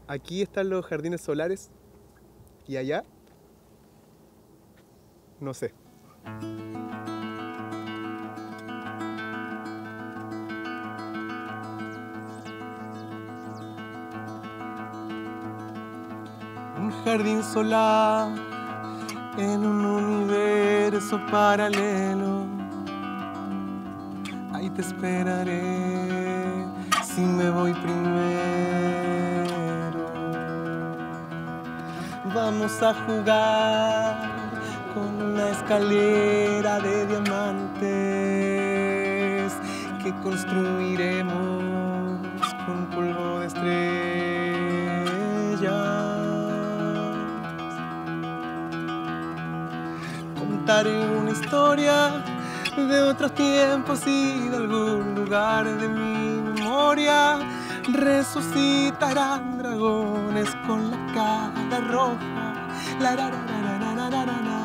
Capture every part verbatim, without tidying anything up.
Aquí están los jardines solares y allá, no sé. Un jardín solar en un universo paralelo. Ahí te esperaré si me voy primero. Vamos a jugar con una escalera de diamantes que construiremos con polvo de estrellas. Contaré una historia de otros tiempos y de algún lugar de mi memoria. Resucitarán dragones con la cara roja. La, la, la, la, la, la, la, la, la.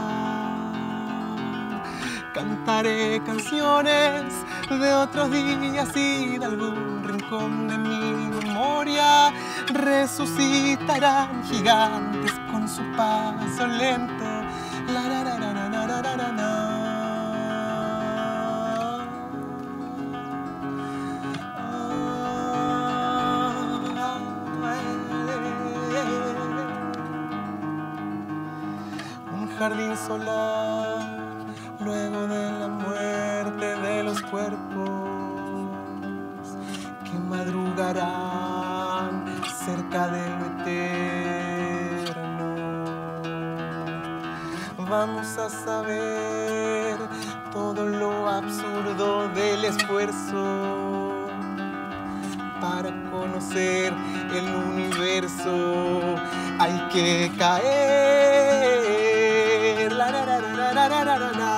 Cantaré canciones de otros días y de algún rincón de mi memoria. Resucitarán gigantes con su paso lento. La, la, la, la, la, la, la, la, la. Jardín solar, luego de la muerte de los cuerpos que madrugarán cerca de lo eterno. Vamos a saber todo lo absurdo del esfuerzo para conocer el universo. Hay que caer. La, la, la, la, la, la, la, la.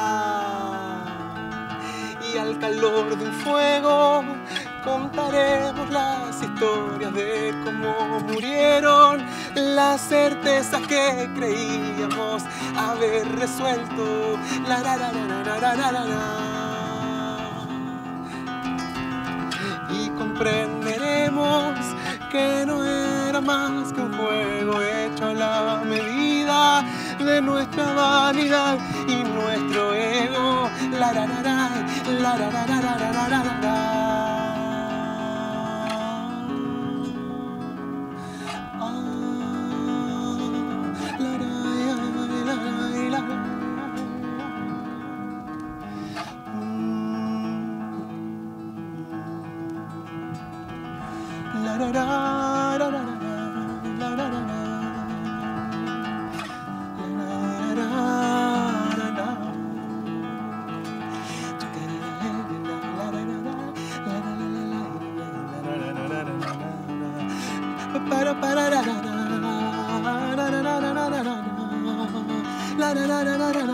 Y al calor de un fuego contaremos las historias de cómo murieron las certezas que creíamos haber resuelto. La, la, la, la, la, la, la, la, la. Y comprenderemos que no era más que un juego hecho a la medida de nuestra vanidad y nuestro ego. La la la la, la la la la la la la la la. La la la la la la. Para para la la la la la la la la la la la la la.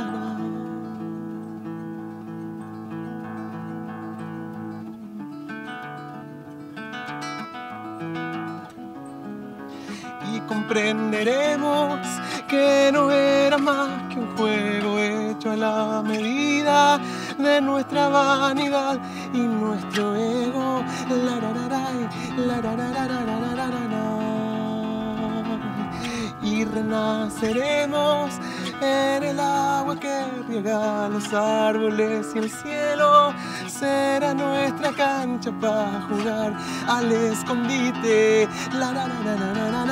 Y comprenderemos que no era más que un juego hecho a la medida de nuestra vanidad y nuestro ego. La la la la la la la la la la la. Y renaceremos en el agua que riega los árboles y el cielo será nuestra cancha para jugar al escondite. La la la la la la.